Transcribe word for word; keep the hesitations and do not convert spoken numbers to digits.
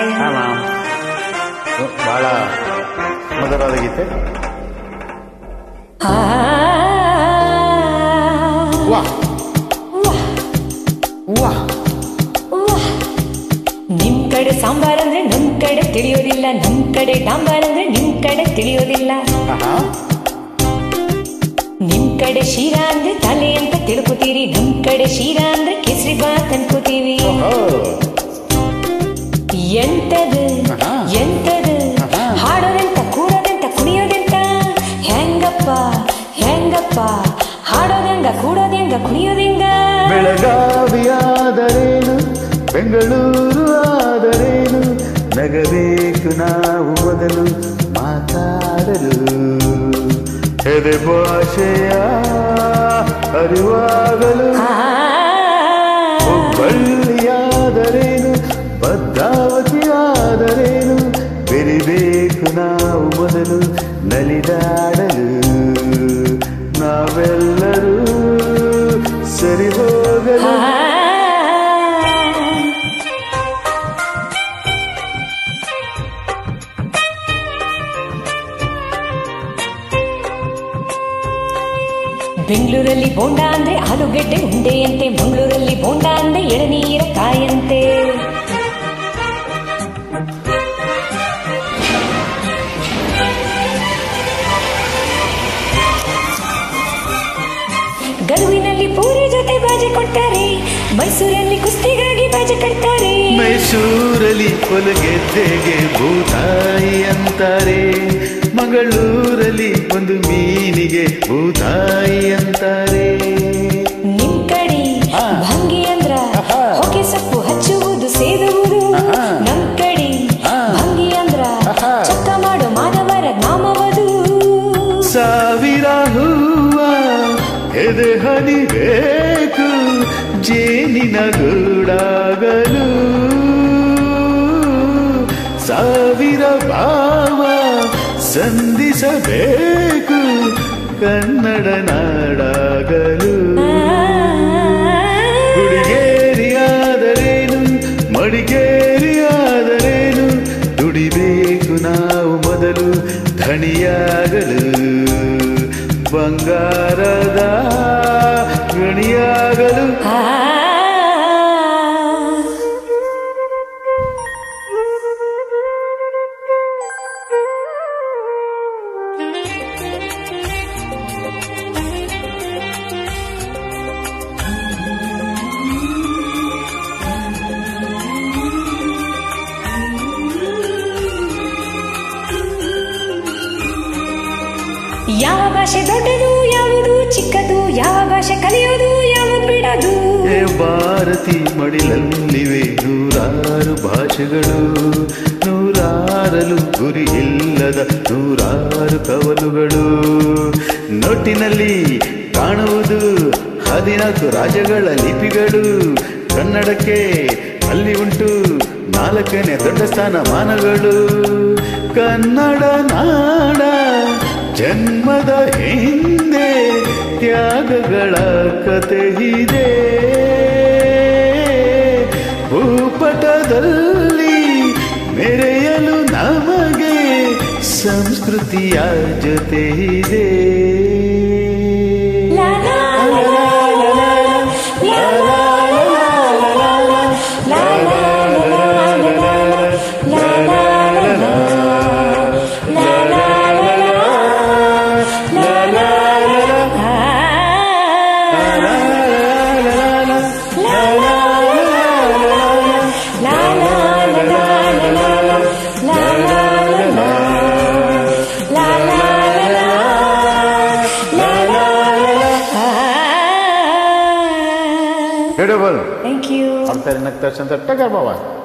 Hi. ಹಾಂ ma'am. ಭಾಳ ಮಧುರವಾದ ಗೀತೆ. ವಾಹ್ ವಾಹ್. ನಿಮ್ ಕಡೆ ಸಾಂಬಾರ್ ಅಂದ್ರೆ ನಮ್ ಕಡೆ ತಿಳಿಯೋದಿಲ್ಲ, ನಮ್ ಕಡೆ ಡಾಂಬಾರ್ ಅಂದ್ರೆ ನಿಮ್ ಕಡೆ ತಿಳಿಯೋದಿಲ್ಲ. ನಿಮ್ ಕಡೆ ಶೀರಾ ಅಂದ್ರೆ ತಲೆ ಅಂತ ತಿಳ್ಕೊತೀರಿ, ನಮ್ ಕಡೆ ಶೀರಾ ಅಂದ್ರೆ ಕೇಸರಿ ಬಾತ್ ಅನ್ಕೋತೀವಿ. ಎಂತದು ಎಂತದು ಹಾಡೋದೆಂತ ಕೂಡೋದೆಂತ ಕುಣಿಯೋದೆಂತ, ಹೆಂಗಪ್ಪ ಹೆಂಗಪ್ಪ ಹಾಡೋದೆಂಗ ಕೂಡೋದೆಂಗ ಕುಣಿಯೋದೆಂಗ. ಬೆಳಗಾವಿಯಾದರೇನು ಬೆಂಗಳೂರು ಆದರೇನು, ನಗಬೇಕು ನಾವು ಮೊದಲು ಮಾತಾಡಲು. ಎದೆ ಭಾಷೆಯ ಅರಿವಾಗಲು. ಹುಬ್ಬಳ್ಳಿಯಾದರೇನು ಭದ್ರಾವತಿಯಾದರೇನು, ಬೆರಿಬೇಕು ನಾವು ಮೊದಲು ನಲಿದಾಡಲು. ನಾವೆಲ್ಲರೂ ಸರಿ ಹೋಗಲು. ಬೆಂಗಳೂರಲ್ಲಿ ಬೋಂಡ ಅಂದ್ರೆ ಆಲೂಗೆಡ್ಡೆ ಉಂಡೆಯಂತೆ, ಮಂಗಳೂರಲ್ಲಿ ಬೋಂಡ ಅಂದ್ರೆ ಎಳನೀರ ಕಾಯಂತೆ. ಗರುವಿನಲ್ಲಿ ಪೂರಿ ಜೊತೆ ಬಾಜಿ ಕೊಡ್ತಾರೆ, ಮೈಸೂರಲ್ಲಿ ಕುಸ್ತಿಗಾಗಿ ಬಾಜಿ ಕಟ್ತಾರೆ. ಮೈಸೂರಲ್ಲಿ ಕೊಲಗೆದ್ದೆಗೆ ಭೂತಾಯಿ ಅಂತಾರೆ, ಮಂಗಳೂರಲ್ಲಿ ಒಂದು ಮೀನಿಗೆ ಭೂತಾಯಿ ಅಂತಾರೆ. ನಿಮ್ ಕಡೆ ಭಂಗಿ ಅಂದ್ರ ಹೊಗೆ ಸೊಪ್ಪು ಹಚ್ಚುವುದು ಸೇದುವುದು, ನಮ್ ಕಡೆ ಭಂಗಿ ಅಂದ್ರ ಚಕ್ಕ ಮಾಡೋ ಮಾನವರ ನಾಮವದು. ಸಾವಿರ ಹೂವ ಎದೆ ಹನಿಬೇಕು ಜೇನಿನ ಗೂಡಾಗಲು, ಸಾವಿರ ಭಾವ ಸಂಧಿಸಬೇಕು ಕನ್ನಡ ನಾಡಾಗಲು. ಹುಡುಗೇರಿಯಾದರೇನು ಮಡಿಕೇರಿಯಾದರೇನು, ದುಡಿಬೇಕು ನಾವು ಮೊದಲು ಧಣಿಯಾಗಲು. ಬಂಗಾರದ ಗಣಿಯಾಗಲು. ಯಾವ ಭಾಷೆ ದೊಡ್ಡದು ಯಾವುದು ಚಿಕ್ಕದು, ಯಾವ ಭಾಷೆ ಕಲಿಯೋದು ಯಾವುದು ಬಿಡೋದು. ಹೇ ಭಾರತಿ ಮಡಿಲಲ್ಲಿವೆ ನೂರಾರು ಭಾಷೆಗಳು, ನೂರಾರಲು ಗುರಿ ಇಲ್ಲದ ನೂರಾರು ಕವಲುಗಳು. ನೋಟಿನಲ್ಲಿ ಕಾಣುವುದು ಹದಿನಾಲ್ಕು ರಾಜ್ಯಗಳ ಲಿಪಿಗಳು, ಕನ್ನಡಕ್ಕೆ ಅಲ್ಲಿ ಉಂಟು ನಾಲ್ಕನೇ ದೊಡ್ಡ ಸ್ಥಾನಮಾನಗಳು. ಕನ್ನಡ ನಾಡ ಜನ್ಮದ ಹಿಂದೆ ತ್ಯಾಗಗಳ ಕತೆ ಇದೆ, ಭೂಪಟದಲ್ಲಿ ಮೆರೆಯಲು ನಮಗೆ ಸಂಸ್ಕೃತಿಯ ಜೊತೆ ಇದೆ. Beautiful. Thank you. Arta rin nagtasyan sa taga bawa.